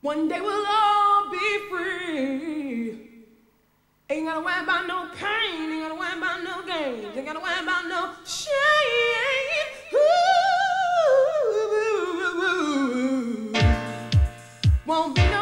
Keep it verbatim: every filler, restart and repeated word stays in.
One day we'll all be free. Ain't gotta worry about no pain, ain't gotta worry about no gain, ain't gotta worry about no shame. Ooh, won't be no